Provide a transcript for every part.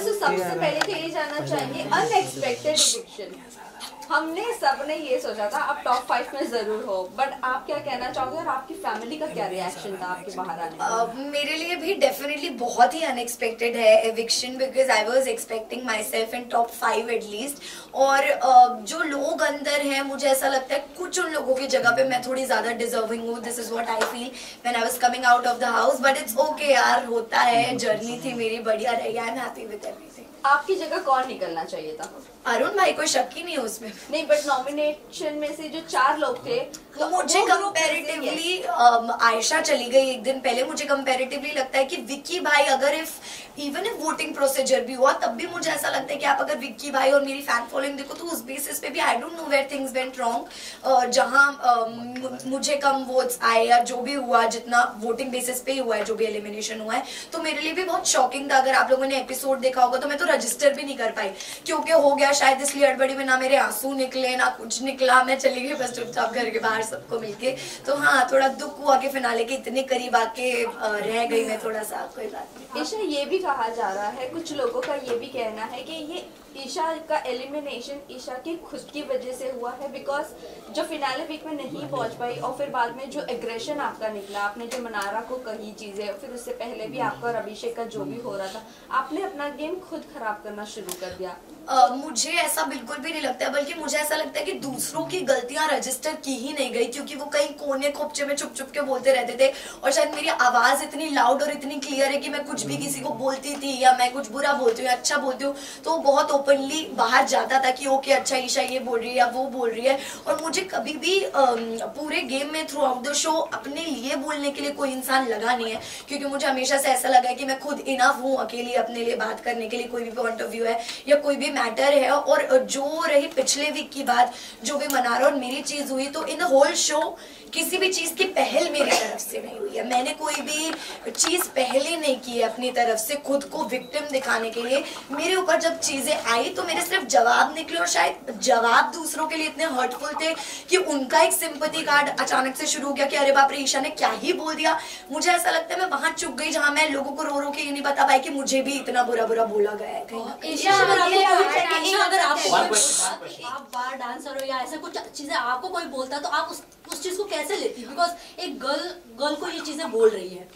तो सबसे पहले तो ये जानना चाहेंगे, अनएक्सपेक्टेड इविक्शन हमने सबने ये सोचा था आप टॉप 5 में जरूर हो, बट आप क्या कहना चाहोगे और आपकी फैमिली का क्या रिएक्शन था आपके बाहर आने मेरे लिए भी डेफिनेटली बहुत ही अनएक्सपेक्टेड है eviction, because I was expecting myself in top 5 at least. और जो लोग अंदर हैं मुझे ऐसा लगता है कुछ उन लोगों की जगह पे मैं थोड़ी ज्यादा डिजर्विंग हूँ। This is what I feel when I was coming out of the house, but it's okay यार, होता है, जर्नी थी मेरी, बढ़िया रही, I am happy with everything. आपकी जगह कौन निकलना चाहिए था? अरुण भाई, कोई शक ही नहीं है उसमें। नहीं, बट नॉमिनेशन में से जो 4 लोग थे तो मुझे कंपैरेटिवली आयशा चली गई एक दिन पहले। मुझे कंपैरेटिवली लगता है कि विक्की भाई अगर इवन इफ वोटिंग प्रोसीजर भी हुआ तब भी मुझे ऐसा लगता है कि आप अगर विक्की भाई और मेरी फैन फॉलोइंग देखो तो उस बेसिस पे भी I don't know where things went wrong. जहां मुझे कम वोट्स आए या जो भी हुआ, जितना वोटिंग बेसिस पे ही हुआ है, जो भी एलिमिनेशन हुआ है, तो मेरे लिए भी बहुत शॉकिंग था। अगर आप लोगों ने एपिसोड देखा होगा तो मैं तो रजिस्टर भी नहीं कर पाई क्योंकि हो गया शायद इसलिए हड़बड़ी में, ना मेरे आंसू निकले ना कुछ निकला, मैं चली गई बस चुपचाप घर के बाहर सबको मिलके। तो हाँ, थोड़ा दुख हुआ कि फिनाले के इतने करीब आके रह गई मैं थोड़ा सा। कोई बात नहीं। ईशा, ये भी कहा जा रहा है, कुछ लोगों का ये भी कहना है कि ये ईशा का एलिमिनेशन ईशा की खुद की वजह से हुआ है, बिकॉज जो फिनाले वीक में नहीं पहुंच पाई और फिर बाद में जो एग्रेशन आपका निकला, आपने जो मनारा को कही चीजें, फिर उससे पहले भी आपका और अभिषेक का जो भी हो रहा था, आपने अपना गेम खुद खराब करना शुरू कर दिया। मुझे ऐसा बिल्कुल भी नहीं लगता है, बल्कि मुझे ऐसा लगता है कि दूसरों की गलतियां रजिस्टर की ही नहीं गई क्योंकि वो कहीं कोने खोपचे में छुप छुप के बोलते रहते थे। और शायद मेरी आवाज इतनी लाउड और इतनी क्लियर है कि मैं कुछ भी किसी को बोलती थी या मैं कुछ बुरा बोलती हूँ या अच्छा बोलती हूँ तो वो बहुत ओपनली बाहर जाता था कि ओके अच्छा ईशा ये बोल रही है या वो बोल रही है। और मुझे कभी भी पूरे गेम में थ्रू आउट द शो अपने लिए बोलने के लिए कोई इंसान लगा नहीं है, क्योंकि मुझे हमेशा से ऐसा लगा है कि मैं खुद इनफ हूँ अकेली अपने लिए बात करने के लिए, कोई भी पॉइंट ऑफ व्यू है या कोई भी मैटर है। और जो रही पिछले वीक की बात, जो भी मनारा और मेरी चीज हुई, तो इन द होल शो किसी भी चीज की पहल मेरी तरफ से नहीं हुई है। मैंने कोई भी चीज पहले नहीं की है अपनी तरफ से खुद को विक्टिम दिखाने के लिए। मेरे ऊपर जब चीजें आई तो मेरे सिर्फ जवाब निकले, और शायद जवाब दूसरों के लिए इतने हर्टफुल थे कि उनका एक सिंपैथी कार्ड अचानक से शुरू हो गया कि अरे बाप रे ईशा ने क्या ही बोल दिया। मुझे ऐसा लगता है मैं वहां चुप गई जहां मैं लोगों को रो रो के ये नहीं बता पाई कि मुझे भी इतना बुरा बुरा बोला गया है कहीं। ईशा, अगर आप बार डांसर हो या ऐसा कुछ चीजें आपको कोई बोलता तो आप उस चीज को कैसे लेती, बिकॉज एक गर्ल को ये चीजें बोल रही है।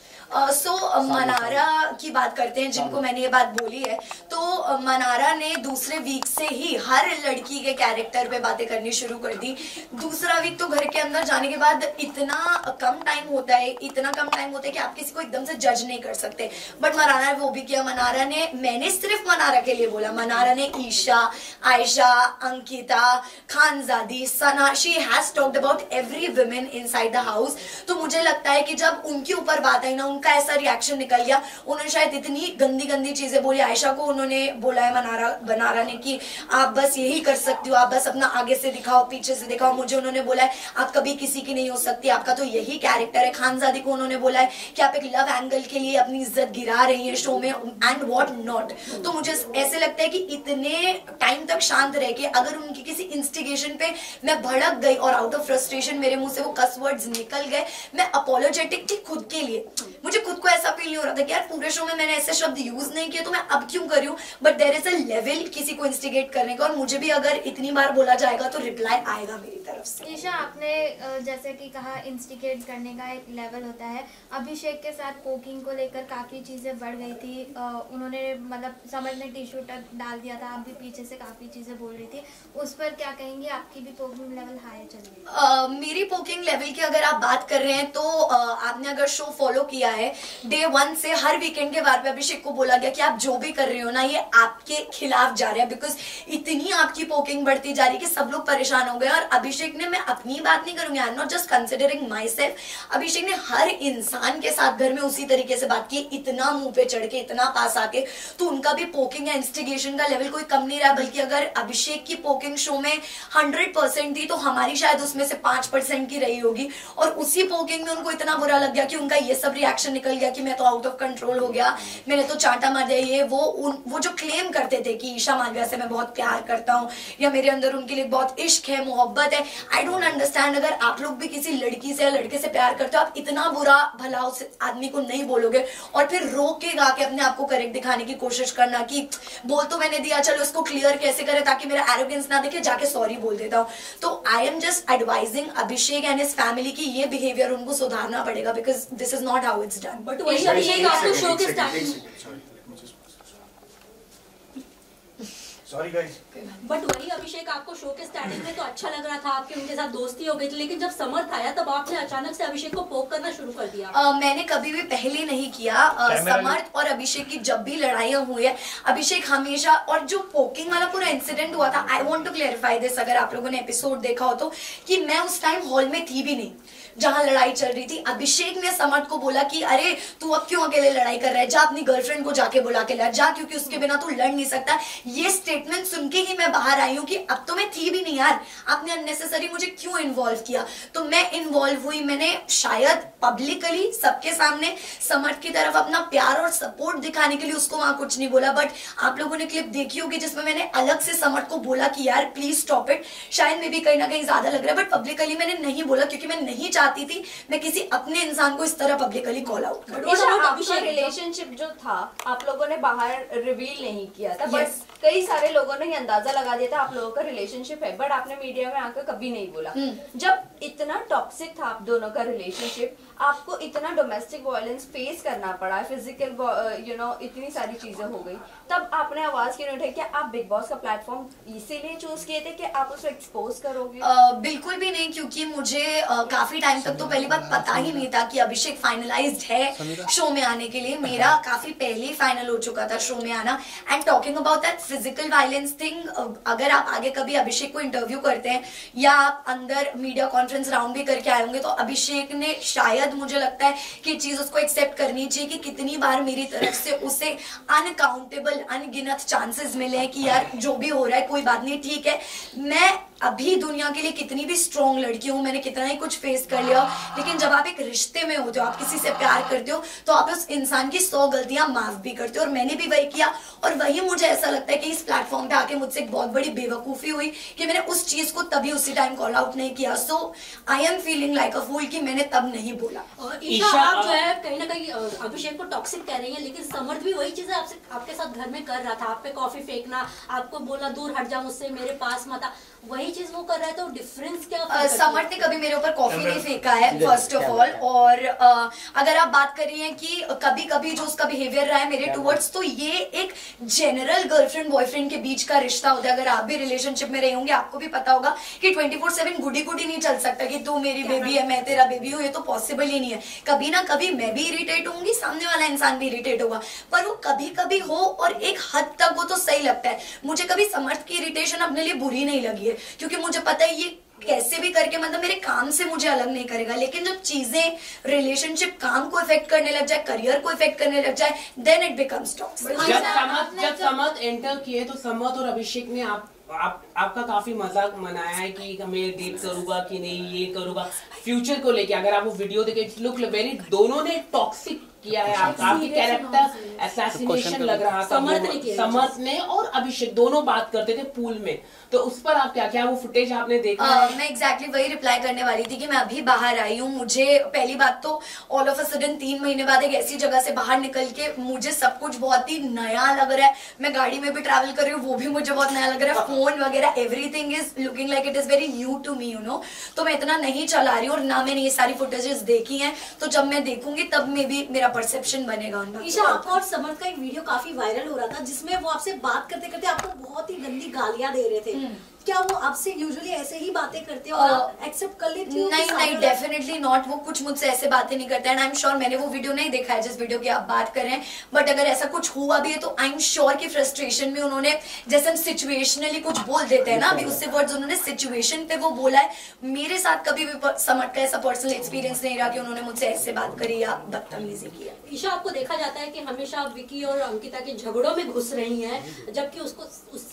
मनारा की बात करते हैं जिनको मैंने ये बात बोली है। तो मनारा ने दूसरे वीक से ही हर लड़की के कैरेक्टर पे बातें करनी शुरू कर दी। दूसरा वीक तो घर के अंदर जाने के बाद इतना कम टाइम होता है कि आप किसी को एकदम से जज नहीं कर सकते, बट मनारा ने वो भी किया। मनारा ने, मैंने सिर्फ मनारा के लिए बोला, मनारा ने Isha, Ayesha, Ankita, Khanzaadi, Sana, she has talked about every women inside the house. तो मुझे लगता है कि जब उनके ऊपर बात आई ना, उनका ऐसा रिएक्शन निकल गया। उन्होंने शायद इतनी गंदी गंदी चीजें बोली। आयशा को उन्होंने बोला है मनारा ने कि आप बस यही कर सकती हो, आप बस अपना आगे से दिखाओ पीछे से दिखाओ। मुझे उन्होंने बोला है आप कभी किसी की नहीं हो सकती, आपका तो यही कैरेक्टर है। खानजादी को उन्होंने बोला है कि आप एक लव एंगल के लिए अपनी इज्जत गिरा रही है शो में एंड व्हाट नॉट। तो मुझे ऐसे लगता है कि इतने टाइम तक शांत रह के अगर उनकी किसी इंस्टिगेशन पे मैं भड़क गई और आउट ऑफ फ्रस्ट्रेशन मेरे मुंह से वो कस वर्ड्स निकल गए, मैं अपोलोजेटिक थी खुद के लिए। मुझे खुद को ऐसा फील नहीं हो रहा था कि यार पूरे शो में मैंने ऐसे शब्द यूज नहीं किए तो मैं अब क्यों कर रही हूँ। But there is a level किसी को इंस्टिगेट करने का, और मुझे भी अगर इतनी बार बोला जाएगा तो रिप्लाई आएगा मेरी तरफ से। ईशा, आपने जैसे कि कहा इंस्टिगेट करने का एक लेवल होता है। अभिषेक के साथ पोकिंग को लेकर काफी चीजें बढ़ गई थी। उन्होंने मतलब समझ ने टी-शर्ट डाल दिया था, आप भी पीछे से काफी चीजें बोल रही थी, उस पर क्या कहेंगे? आपकी भी पोकिंग लेवल हाई चल रही है। मेरी पोकिंग लेवल की अगर आप बात कर रहे हैं तो आपने अगर शो फॉलो किया है, डे 1 से हर वीकेंड के बार पे अभिषेक को बोला गया कि आप जो भी कर रहे हो ना ये आपके खिलाफ जा रहा है, बिकॉज इतनी आपकी पोकिंग बढ़ती जा रही है कि सब लोग परेशान हो गए। और अभिषेक ने, मैं अपनी बात नहीं करूंगी, I am not just considering myself, Abhishek ने हर इंसान के साथ घर में उसी तरीके से बात की, इतना मुंह पे चढ़ के, इतना पास आके। तो उनका भी पोकिंग या इंस्टिगेशन का लेवल कोई कम नहीं रहा, बल्कि अगर अभिषेक की पोकिंग शो में 100% थी तो हमारी शायद उसमें से 5% की रही होगी। और उसी पोकिंग में उनको इतना बुरा लग गया कि उनका ये सब रिएक्शन सिचुएशन निकल गया कि मैं तो आउट ऑफ कंट्रोल हो गया, मैंने तो चांटा मार दिया, ये वो जो क्लेम करते थे कि ईशा मालविया से मैं बहुत प्यार करता हूँ या मेरे अंदर उनके लिए बहुत इश्क है, मोहब्बत है, आई डोंट अंडरस्टैंड। अगर आप लोग भी किसी लड़की से या लड़के से प्यार करते हो, आप इतना बुरा भला उस आदमी को नहीं बोलोगे और फिर रोक के गा के अपने आप को करेक्ट दिखाने की कोशिश करना कि बोल तो मैंने दिया, चलो इसको क्लियर कैसे करे ताकि मेरा एरोगेंस ना दिखे, जाके सॉरी बोल देता हूँ। तो I am just advising Abhishek and his family की ये बिहेवियर उनको सुधारना पड़ेगा, because this is not how it's done. But वही अभिषेक आपको शो के स्टार्टिंग सॉरी गाइस, बट वही अभिषेक आपको शो के स्टार्टिंग में तो अच्छा लग रहा था, आपके उनके साथ दोस्ती हो गई थी, लेकिन जब समर्थ आया तब आपने अचानक से अभिषेक को पोक करना शुरू कर दिया। मैंने कभी भी पहले नहीं किया। समर्थ और अभिषेक की जब भी लड़ाइयाँ हुई है, अभिषेक हमेशा, और जो पोकिंग वाला पूरा इंसिडेंट हुआ था, I want to clarify this, अगर आप लोगों ने एपिसोड देखा हो तो, कि मैं उस टाइम हॉल में थी भी नहीं जहां लड़ाई चल रही थी। अभिषेक ने समर्थ को बोला कि अरे तू अब क्यों अकेले लड़ाई कर रहा है, जा अपनी गर्लफ्रेंड को जाके बुला के ला, जा, क्योंकि उसके बिना तू लड़ नहीं सकता। ये स्टेटमेंट सुन के ही मैं बाहर आई हूँ कि अब तो मैं थी भी नहीं यार, आपने अननेसेसरी मुझे क्यों इन्वॉल्व किया। तो मैं इन्वॉल्व हुई, मैंने शायद पब्लिकली सबके सामने समर्थ की तरफ अपना प्यार और सपोर्ट दिखाने के लिए उसको वहां कुछ नहीं बोला। बट आप लोगों ने क्लिप देखी होगी जिसमें मैंने अलग से समर्थ को बोला कि यार प्लीज स्टॉप इट, शायद में भी कहीं ना कहीं ज्यादा लग रहा है, बट पब्लिकली मैंने नहीं बोला क्योंकि मैं नहीं चाहती थी मैं किसी अपने इंसान को इस तरह पब्लिकली कॉल आउट करूं। आपका रिलेशनशिप जो था आप लोगों ने बाहर रिवील नहीं किया था, बस कई सारे लोगों ने ये अंदाजा लगा दिया था आप लोगों का रिलेशनशिप है, बट आपने मीडिया में आकर कभी नहीं बोला। जब इतना टॉक्सिक था आप दोनों का रिलेशनशिप, आपको इतना डोमेस्टिक वायलेंस फेस करना पड़ा, फिजिकल इतनी सारी चीजें हो गई, तब आपने आवाज क्यों नहीं उठाई? क्या आप बिग बॉस का प्लेटफॉर्म इसीलिए चूज किए थे कि आप उसको एक्सपोज करोगे? बिल्कुल भी नहीं, क्योंकि मुझे काफी टाइम तक तो पहली बात पता ही नहीं था कि अभिषेक फाइनलाइज्ड है शो में आने के लिए। मेरा काफी पहले ही फाइनल हो चुका था शो में आना। And talking about that physical violence thing, अगर आप आगे कभी अभिषेक को इंटरव्यू करते हैं या आप अंदर मीडिया कॉन्फ्रेंस राउंड भी करके आए होंगे, तो अभिषेक ने शायद, मुझे लगता है कि चीज उसको एक्सेप्ट करनी चाहिए कि कितनी बार मेरी तरफ से उसे अनकाउंटेबल, अनगिनत चांसेस मिले हैं कि यार जो भी हो रहा है कोई बात नहीं, ठीक है, मैं अभी दुनिया के लिए कितनी भी स्ट्रॉन्ग लड़की हूँ, मैंने कितना ही कुछ फेस कर लिया, लेकिन जब आप एक रिश्ते में होते हो, आप किसी से प्यार करते हो, तो आप उस इंसान की 100 गलतियां माफ भी करते हो, और मैंने भी वही किया। और वही मुझे ऐसा लगता है कि इस प्लेटफॉर्म पे आके मुझसे एक बहुत बड़ी बेवकूफी हुई कि मैंने उस चीज को तभी उसी टाइम कॉल आउट नहीं किया। So I am feeling like a fool कि मैंने तब नहीं बोला। ईशा, आप जो है कहीं ना कहीं अभिषेक को टॉक्सिक कह रही है, लेकिन समर्थ भी वही चीजें आपके साथ घर में कर रहा था, आप पे कॉफी फेंकना, आपको बोला दूर हट जा मुझसे, मेरे पास मत आ, वही चीज वो कर रहा है, तो डिफरेंस क्या? समर्थ ने कभी मेरे ऊपर कॉफी नहीं फेंका है फर्स्ट ऑफ ऑल, और अगर आप बात कर रही हैं कि कभी कभी जो उसका बिहेवियर रहा है मेरे टुवर्ड्स, तो ये एक जनरल गर्लफ्रेंड बॉयफ्रेंड के बीच का रिश्ता होता है। अगर आप भी रिलेशनशिप में रहे होंगे आपको भी पता होगा कि 24/7 गुडी गुडी नहीं चल सकता कि तू मेरी बेबी है मैं तेरा बेबी हूँ, ये तो पॉसिबल ही नहीं है। कभी ना कभी मैं भी इरिटेट होंगी, सामने वाला इंसान भी इरिटेट होगा, पर वो कभी कभी हो और एक हद तक वो तो सही लगता है। मुझे कभी समर्थ की इरिटेशन अपने लिए बुरी नहीं लगी है, क्योंकि मुझे पता है ये कैसे भी करके मतलब मेरे काम से मुझे अलग नहीं करेगा। लेकिन जब चीजें रिलेशनशिप काम को इफेक्ट करने लग जाए, करियर को इफेक्ट करने लग जाए, देन इट बिकम्स टॉक्सिक। जब समर्थ एंटर किए तो समर्थ और अभिषेक ने आपका काफी मजाक मनाया है कि मैं डेट करूंगा कि नहीं, ये करूंगा फ्यूचर को लेके। अगर आप वो वीडियो देखे, लुक वेरी, दोनों ने टॉक्सिक किया है, आपकी कैरेक्टर असैसिनेशन लग रहा था समर्थ ने, और अभिषेक दोनों बात करते थे पूल में, तो उस पर आप क्या वो फुटेज आपने देखा? मैं एग्जैक्टली वही रिप्लाई करने वाली थी कि मैं अभी बाहर आई हूँ। मुझे पहली बात तो ऑल ऑफ अ सडन 3 महीने बाद एक ऐसी जगह से बाहर निकल के मुझे सब कुछ बहुत ही नया लग रहा है। मैं गाड़ी में भी ट्रैवल कर रही हूँ, वो भी मुझे बहुत नया लग रहा है, फोन वगैरह everything is looking like it is very new to me, you know. तो मैं इतना नहीं चला रही हूँ और ना मैंने ये सारी फुटेजेस देखी हैं, तो जब मैं देखूंगी तब में भी मेरा परसेप्शन बनेगा उनका। ईशा, आपका और समर्थ का एक वीडियो काफी वायरल हो रहा था जिसमें वो आपसे बात करते करते आपको बहुत ही गंदी गालियां दे रहे थे। क्या वो आपसे यूजुअली ऐसे ही बातें करते हो और आप एक्सेप्ट कर लेती हो? नहीं, डेफिनेटली नॉट। वो कुछ मुझसे ऐसे बातें नहीं करते, एंड आई एम श्योर, मैंने वो वीडियो नहीं देखा है जिस वीडियो की आप बात कर रहे हैं, बट अगर ऐसा कुछ हुआ भी है तो आई एम श्योर कि फ्रस्ट्रेशन में उन्होंने, जैसे हम सिचुएशनली कुछ बोल देते हैं ना, अभी उससे वर्ड्स उन्होंने सिचुएशन पे वो बोला है। मेरे साथ कभी भी समर्थ का ऐसा पर्सनल एक्सपीरियंस नहीं रहा कि उन्होंने मुझसे ऐसे बात करी या बदतमीजी की। ईशा, आपको देखा जाता है कि हमेशा विकी और अंकिता के झगड़ों में घुस रही हैं, जबकि उसको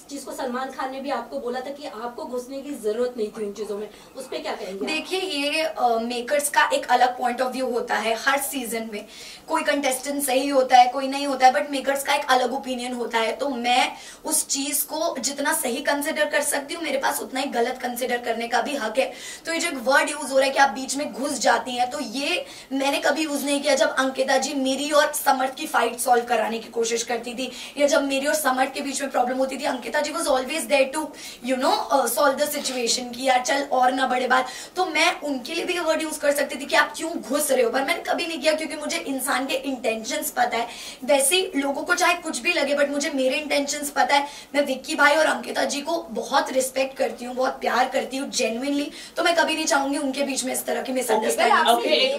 चीज को सलमान खान ने भी आपको बोला था कि आपको घुसने की जरूरत नहीं थी उन चीजों में, उस पे क्या कहेंगे? देखिए, ये मेकर्स का एक अलग पॉइंट ऑफ व्यू होता है हर सीजन में। कोई कंटेस्टेंट सही होता है, कोई नहीं होता है, बट मेकर्स का एक अलग ओपिनियन होता है। तो मैं उस चीज को जितना सही कंसिडर कर सकती हूँ, मेरे पास उतना ही गलत कंसिडर करने का भी हक है। तो ये जो एक वर्ड यूज हो रहा है कि आप बीच में घुस जाती हैं, तो ये मैंने कभी यूज नहीं किया। जब अंकिता जी मेरी और समर्थ की फाइट सॉल्व कराने की कोशिश करती थी, या जब मेरी और समर्थ के बीच में प्रॉब्लम होती थी, Ankita ji was always there to solve the situation कि यार चल और ना बड़े बात। तो मैं उनके लिए भी ये वर्ड यूज कर सकती थी कि आप क्यों घुस रहे हो, पर मैंने कभी नहीं किया, क्योंकि मुझे इंसान के इंटेंशंस पता है। वैसे लोगों को चाहे कुछ भी लगे, बट मुझे मेरे इंटेंशंस पता है। मैं विक्की भाई और अंकिता जी को बहुत रिस्पेक्ट करती हूँ, बहुत प्यार करती हूँ जेन्युइनली। तो मैं कभी नहीं चाहूंगी उनके बीच में इस तरह की मिसअंडरस्टैंडिंग।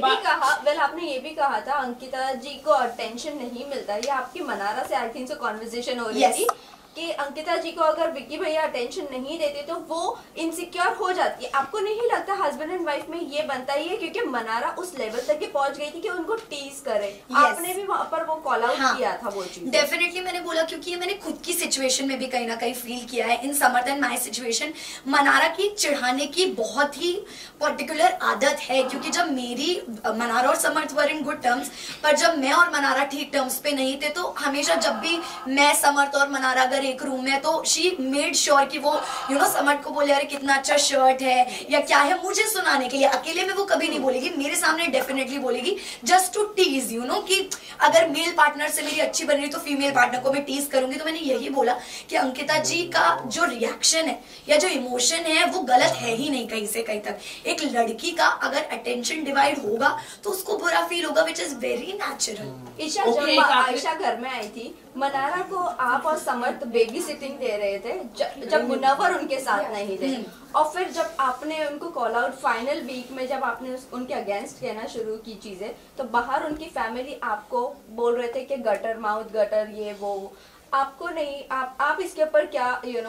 आपने ये भी कहा था अंकिता जी को अटेंशन नहीं मिलता। ये आपकी मनारा से आई थिंक कॉन्वर्सेशन हो रही थी कि अंकिता जी को अगर विक्की भैया अटेंशन नहीं देते तो वो इनसिक्योर हो जाती है। आपको नहीं लगता हस्बैंड एंड वाइफ में ये बनता ही है? क्योंकि मनारा उस लेवल तक पहुंच गई थी कि उनको टीज करे। आपने भी वहां पर वो कॉल आउट किया था वो चीज। डेफिनेटली मैंने बोला, क्योंकि ये मैंने खुद की सिचुएशन में भी कहीं ना कहीं फील किया है। In Samarth and my situation, Manara की चिढ़ाने की बहुत ही पर्टिकुलर आदत है, क्योंकि जब मेरी मनारा और समर्थ वर इन गुड टर्म्स, पर जब मैं और मनारा ठीक टर्म्स पे नहीं थे, तो हमेशा जब भी मैं, समर्थ और मनारा अगर एक रूम में, तो शी मेड श्योर कि वो समर्थ को बोले अरे कितना अच्छा शर्ट है या क्या है, मुझे सुनाने के लिए। अकेले में वो कभी नहीं बोलेगी, मेरे सामने डेफिनेटली बोलेगी, जस्ट टू टीज कि अगर मेल पार्टनर से मेरी अच्छी बन रही तो फीमेल पार्टनर को मैं टीज करूंगी। तो मैंने यही बोला कि अंकिता जी का जो रिएक्शन है या जो इमोशन है वो गलत है ही नहीं कहीं से कहीं तक। एक लड़की का अगर अटेंशन डिवाइड होगा तो उसको बुरा फील होगा, which is very natural. Isha, जब आयशा घर में आई थी, मनारा को आप और समर्थ बेबी सिटिंग दे रहे थे जब मुनव्वर उनके साथ नहीं थे, और फिर जब आपने उनको कॉल आउट फाइनल वीक में, जब आपने उनके अगेंस्ट कहना शुरू की चीजें, तो बाहर उनकी फैमिली आपको बोल रहे थे कि गटर माउथ, गटर ये वो। आपको नहीं, आप इसके ऊपर क्या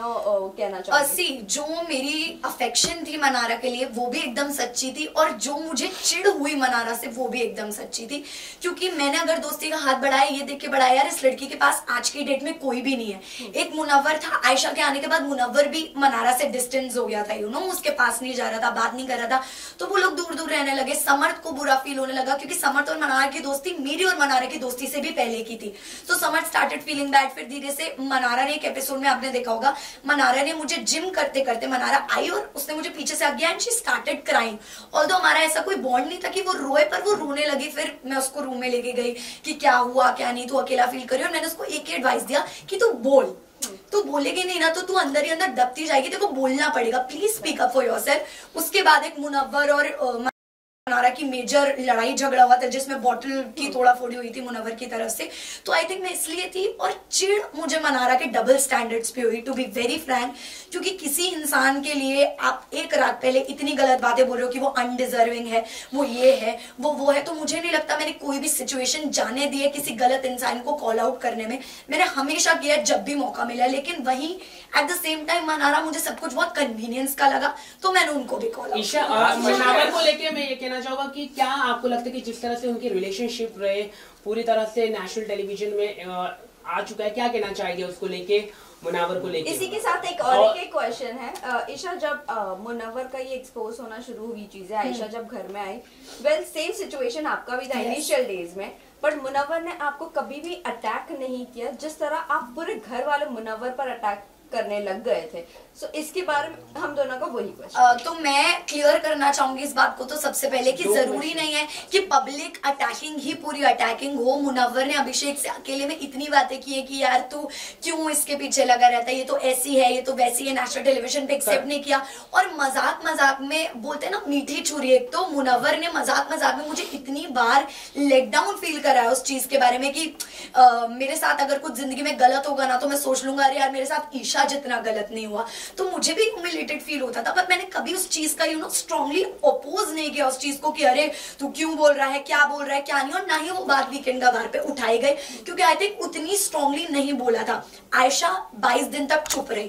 कहना चाहोगे? जो मेरी अफेक्शन थी मनारा के लिए वो भी एकदम सच्ची थी, और जो मुझे चिढ़ हुई मनारा से वो भी एकदम सच्ची थी। क्योंकि मैंने अगर दोस्ती का हाथ बढ़ाया, ये देख के बढ़ाया यार इस लड़की के पास आज की डेट में कोई भी नहीं है। एक मुनव्वर था, आयशा के आने के बाद मुनव्वर भी मनारा से डिस्टेंस हो गया था, उसके पास नहीं जा रहा था, बात नहीं कर रहा था, तो वो लोग दूर दूर रहने लगे। समर्थ को बुरा फील होने लगा, क्योंकि समर्थ और मनारा की दोस्ती मेरी और मनारा की दोस्ती से भी पहले की थी। तो समर्थ स्टार्टेड फीलिंग बैड। फिर धीरे से मनारा ने, एक एपिसोड में आपने देखा होगा, मनारा ने मुझे जिम करते करते, मनारा आई और उसने मुझे पीछे से आगे and she started crying. Although हमारा ऐसा कोई बॉन्ड नहीं था कि वो रोए, पर वो रोने लगी। फिर मैं उसको रूम में लेके गई कि क्या हुआ क्या नहीं, तू अकेला फील कर रही है, और मैंने उसको एक ही एडवाइस दिया कि तू बोल, तू बोलेगी नहीं ना तो तू अंदर ही अंदर दबती जाएगी, तेरे को बोलना पड़ेगा, please speak up for yourself. उसके बाद एक मुनव्वर और मनारा की मेजर लड़ाई झगड़ा हुआ था, जिसमें बॉटल की तोड़ा फोड़ी हुई थी मुनव्वर की तरफ से। तो आई थिंक मैं इसलिए थी, और चिढ़ मुझे मनारा के डबल स्टैंडर्ड्स पे हुई, टू बी वेरी फ्रैंक। क्योंकि किसी इंसान के लिए आप एक रात पहले इतनी गलत बातें बोल रहे हो कि वो अनडिजर्विंग है, वो ये है, वो है, तो मुझे नहीं लगता मैंने कोई भी सिचुएशन जाने दी है किसी गलत इंसान को कॉल आउट करने में। मैंने हमेशा किया जब भी मौका मिला, लेकिन वहीं at the same time Manara मुझे सब कुछ बहुत कन्वीनियंस का लगा, तो मैंने उनको भी कॉल आउट। मुनव्वर को लेके मैं ये कहना चाहूंगा कि क्या आपको लगता है कि जिस तरह से उनकी रिलेशनशिप रहे पूरी तरह से नेशनल टेलीविजन में आ चुका है, क्या कहना चाहिए उसको लेके, मुनव्वर को लेके? इसी के साथ एक और एक क्वेश्चन है ईशा, जब मुनव्वर का ये एक्सपोज होना शुरू हुई चीजें, आयशा जब घर में आई, वेल सेम सिचुएशन आपका भी था इनिशियल डेज में, बट मुनव्वर ने आपको कभी भी अटैक नहीं किया जिस तरह आप पूरे घर वाले मुनव्वर पर अटैक करने लग गए थे। सो इसके बारे में हम दोनों का वही क्वेश्चन। तो मैं क्लियर करना चाहूंगी इस बात को तो सबसे पहले कि जरूरी नहीं है कि पब्लिक अटैकिंग ही पूरी अटैकिंग हो। मुनव्वर ने अभिषेक से अकेले में इतनी बातें की है कि यार तू क्यों इसके पीछे लगा रहता है, ये तो ऐसी है, ये तो वैसी है, नेशनल टेलीविजन पे एक्सेप्ट नहीं किया। और मजाक मजाक में बोलते हैं ना मीठी छुरी, एक तो मुनव्वर ने मजाक मजाक में मुझे इतनी बार लेट डाउन फील कराया उस चीज के बारे में कि मेरे साथ अगर कुछ जिंदगी में गलत होगा ना तो मैं सोच लूंगा अरे यार मेरे साथ ईशा जितना गलत नहीं हुआ, तो मुझे भी ह्यूमिलेटेड फील होता था। पर मैंने कभी उस चीज का स्ट्रांगली अपोज नहीं किया उस चीज को कि अरे तू क्यों बोल रहा है, क्या बोल रहा है, क्या नहीं, और ना ही वो बात वीकेंड का बार पे उठाए गए, क्योंकि आई थिंक उतनी स्ट्रांगली नहीं बोला था। आयशा 22 दिन तक चुप रही,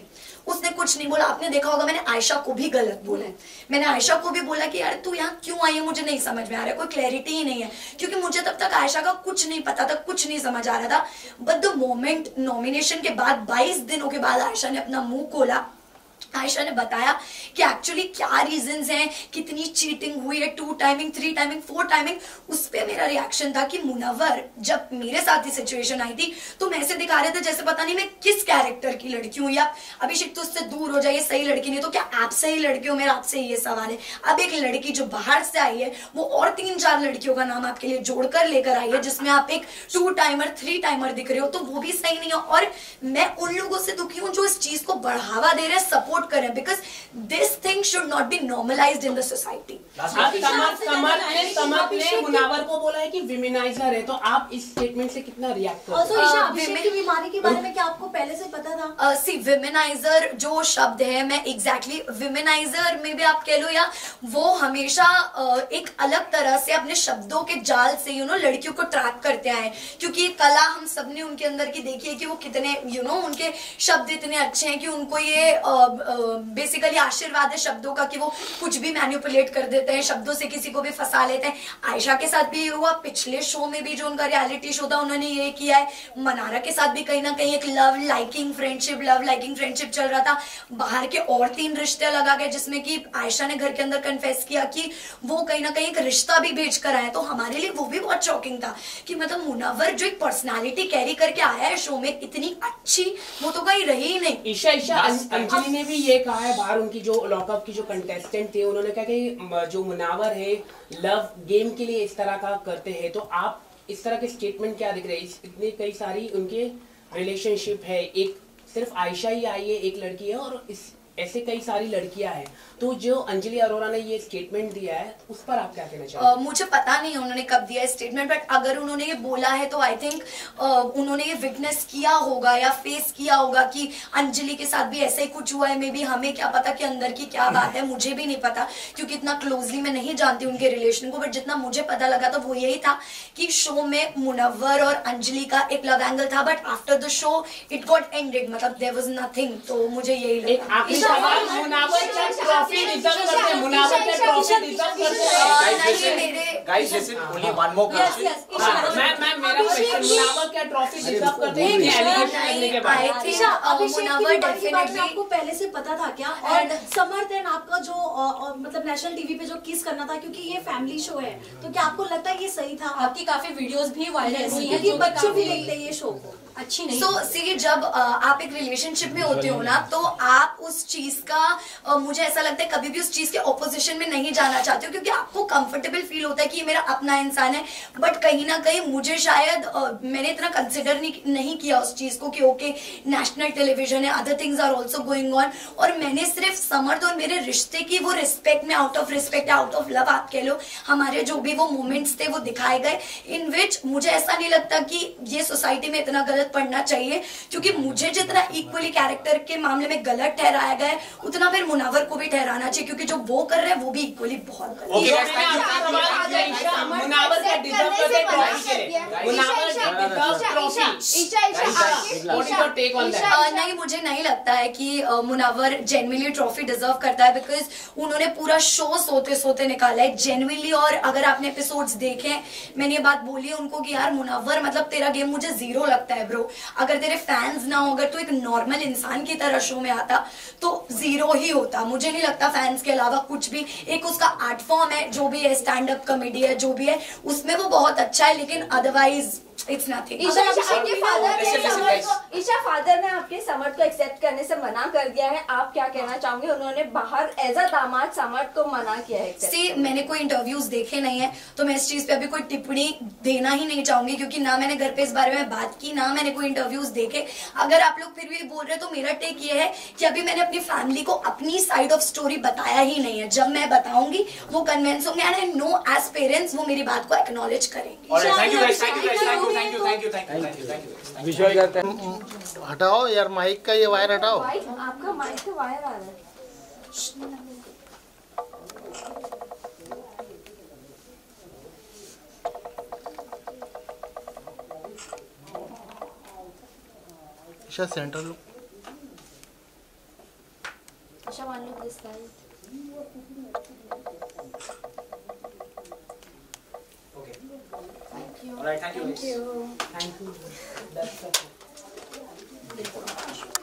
उसने कुछ नहीं बोला। आपने देखा होगा मैंने आयशा को भी गलत बोला है, मैंने आयशा को भी बोला कि यार तू यहाँ क्यों आई है, मुझे नहीं समझ में आ रहा है, कोई क्लैरिटी ही नहीं है, क्योंकि मुझे तब तक आयशा का कुछ नहीं पता था, कुछ नहीं समझ आ रहा था। बट द मोमेंट नॉमिनेशन के बाद 22 दिनों के बाद आयशा ने अपना मुंह खोला, आयशा ने बताया कि एक्चुअली क्या रीजंस हैं, कितनी चीटिंग हुई है, 2 टाइमिंग 3 टाइमिंग 4 टाइमिंग। उस पे मेरा रिएक्शन था कि मुनव्वर जब मेरे साथ ही सिचुएशन आई थी तो मैं ऐसे दिखा रहे थे जैसे पता नहीं मैं किस कैरेक्टर की लड़की हूँ, या अभिषेक तो उससे दूर हो जाइए, सही लड़की नहीं तो क्या आप सही लड़की हो, मेरा आपसे ये सवाल है। अब एक लड़की जो बाहर से आई है वो और 3-4 लड़कियों का नाम आपके लिए जोड़कर लेकर आई है, जिसमें आप एक 2 टाइमर 3 टाइमर दिख रहे हो, तो वो भी सही नहीं है। और मैं उन लोगों से दुखी हूँ जो इस चीज को बढ़ावा दे रहे हैं, सपोर्ट करें, because this thing should not be normalised in the society. Samar ने मुनावर को बोला है कि विमेनाइजर है, तो आप इस स्टेटमेंट से कितना रिएक्ट करते हैं? अभिषेक की बीमारी के बारे में क्या आपको पहले से पता था? सी विमेनाइजर जो शब्द है, मैं एग्जैक्टली विमेनाइजर में भी आप कह लो, या वो हमेशा एक अलग तरह से अपने शब्दों के जाल से लड़कियों को ट्रैप करते आए, क्योंकि कला हम सबने उनके अंदर की देखी है कि वो कितने उनके शब्द इतने अच्छे हैं कि उनको ये बेसिकली आशीर्वाद है शब्दों का कि वो कुछ भी मैनिपुलेट कर देते हैं, शब्दों से किसी को भी फंसा लेते हैं। आयशा के साथ भी ये हुआ, पिछले शो में भी जो उनका रियलिटी शो था उन्होंने ये किया है। मनारा के साथ भी कहीं ना कहीं एक लव लाइकिंग फ्रेंडशिप चल रहा था। बाहर के और 3 रिश्ते लगा गए, जिसमें कि आयशा ने घर के अंदर कन्फेस किया कि वो कहीं ना कहीं एक रिश्ता भी भेज कर आया। तो हमारे लिए वो भी बहुत शॉकिंग था कि मतलब मुनव्वर जो एक पर्सनालिटी कैरी करके आया है शो में, इतनी अच्छी वो तो कहीं रही ही नहीं। ईशा अंजलि ने भी ये कहा है, बाहर उनकी जो लॉकअप की जो कंटेस्टेंट थे उन्होंने कहा कि जो मुनावर है लव गेम के लिए इस तरह का करते हैं, तो आप इस तरह के स्टेटमेंट क्या दिख रहे हैं? इतने कई सारी उनके रिलेशनशिप है, एक सिर्फ आयशा ही आई है, एक लड़की है, और ऐसे कई सारी लड़कियां हैं। तो जो अंजलि अरोरा ने ये स्टेटमेंट दिया है उस पर आप क्या कहना चाहेंगे? मुझे पता नहीं उन्होंने कब दिया स्टेटमेंट, बट अगर उन्होंने ये बोला है तो आई थिंक उन्होंने ये विटनेस किया होगा या फेस किया होगा कि अंजलि के साथ भी ऐसा ही कुछ हुआ है। मे बी हमें क्या पता कि अंदर की क्या बात है, मुझे भी नहीं पता, क्योंकि इतना क्लोजली मैं नहीं जानती उनके रिलेशन को। बट जितना मुझे पता लगा तो वो यही था कि शो में मुनव्वर और अंजलि का एक लव एंगल था, but after the show it got ended, मतलब देयर वाज नथिंग। तो मुझे यही लगा। मुनावर क्या ट्रॉफी डिजर्व करते हैं? मुनावर क्या ट्रॉफी डिजर्व करते हैं? Guys listen, only one more question. मैं मेरा क्वेश्चन, मुनावर क्या ट्रॉफी डिजर्व करते हैं एलिगेशन करने के बाद? मुनव्वर डेफिनेटली आपको पहले से पता था क्या? और समर देन आपका जो मतलब नेशनल टीवी पे जो किस करना था, क्योंकि ये फैमिली शो है, तो क्या आपको लगता है ये सही था? आपकी काफी वीडियोस भी वायरल हुई हैं, जो बच्चे भी देखते हैं ये शो को, अच्छी नहीं। सो सी जब आप एक रिलेशनशिप में होते हो ना, तो आप उस चीज का मुझे ऐसा लगता है कभी भी उस चीज के ऑपोजिशन में नहीं जाना चाहते हो, क्योंकि आपको कंफर्टेबल फील होता है कि ये मेरा अपना इंसान है। बट कहीं ना कहीं मुझे शायद मैंने इतना कंसिडर नहीं किया उस चीज को कि ओके नेशनल टेलीविजन है, other things are also going on, और मैंने सिर्फ समर्थ और मेरे रिश्ते की वो रिस्पेक्ट में out of respect out of love आप कह लो, हमारे जो भी वो मोमेंट्स थे वो दिखाए गए, इन विच मुझे ऐसा नहीं लगता कि ये सोसाइटी में इतना गलत पढ़ना चाहिए, क्योंकि मुझे जितना इक्वली कैरेक्टर के मामले में गलत ठहराया गया है उतना फिर मुनव्वर को भी ठहराना चाहिए, क्योंकि जो वो कर रहे हैं वो भी इक्वली बहुत गलत है। मुनव्वर क्या डिजर्व करते हैं ट्रॉफी के लिए? Munawar deserve trophy? What is your take on that? नहीं, मुझे नहीं लगता है कि मुनव्वर जेन्युइनली ट्रॉफी डिजर्व करता है, बिकॉज उन्होंने पूरा शो सोते सोते निकाला है जेन्युइनली। और अगर आपने एपिसोड्स देखे, मैंने ये बात बोली है उनको कि यार मुनव्वर मतलब तेरा गेम मुझे 0 लगता है ब्रो, अगर तेरे फैंस ना हो, अगर तू एक नॉर्मल इंसान की तरह शो में आता तो 0 ही होता। मुझे नहीं लगता फैंस के अलावा कुछ भी, एक उसका आर्ट फॉर्म है जो भी है, स्टैंड अप कॉमेडी है जो भी है, उसमें वो बहुत अच्छा है, लेकिन otherwise it's nothing. Isha father ने आपके समर्थ को एक्सेप्ट करने से मना कर दिया है, आप क्या कहना चाहोगे? उन्होंने बाहर एज अ दामाद समर्थ को मना किया है। सी मैंने कोई इंटरव्यूज देखे नहीं है, तो मैं इस चीज पे अभी कोई टिप्पणी देना ही नहीं चाहूंगी, क्योंकि ना मैंने घर पे इस बारे में बात की, ना मैंने कोई इंटरव्यूज देखे। अगर आप लोग फिर भी बोल रहे तो मेरा टेक ये है कि अभी मैंने अपनी फैमिली को अपनी साइड ऑफ स्टोरी बताया ही नहीं है। जब मैं बताऊंगी वो कन्विंस होंगे, and I know as parents वो मेरी बात को एक्नॉलेज करेंगे। विजुअल करते हैं। हटाओ यार माइक का ये वायर हटाओ। आपका माइक का वायर आ रहा है। Isha centre look. Isha want to look this side. Okay. Thank you. All right. Thank you. Thank you. That's okay.